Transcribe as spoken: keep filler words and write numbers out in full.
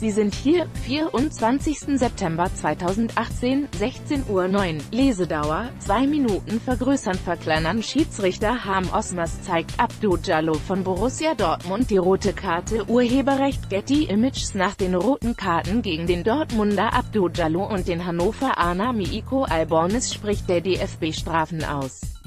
Sie sind hier, vierundzwanzigsten September zweitausendachtzehn, sechzehn Uhr neun, Lesedauer, zwei Minuten vergrößern verkleinern Schiedsrichter Harm Osmas zeigt Abdou Diallo von Borussia Dortmund die rote Karte Urheberrecht Getty Images Nach den roten Karten gegen den Dortmunder Abdou Diallo und den Hannoveraner Miiko Albonis spricht der D F B Strafen aus.